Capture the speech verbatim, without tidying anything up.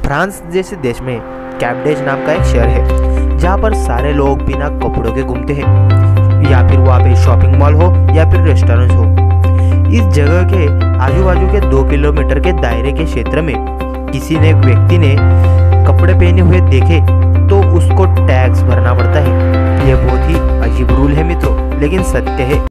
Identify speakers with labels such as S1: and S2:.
S1: France जैसे देश में कैप्डेज नाम का एक शहर है जहाँ पर सारे लोग बिना कपड़ों के घूमते हैं, या फिर वहाँ पे शॉपिंग मॉल हो या फिर रेस्टोरेंट हो। इस जगह के आजू बाजू के दो किलोमीटर के दायरे के क्षेत्र में किसी ने व्यक्ति ने कपड़े पहने हुए देखे तो उसको टैक्स भरना पड़ता है। यह बहुत ही अजीब रूल है मित्रों, लेकिन सत्य है।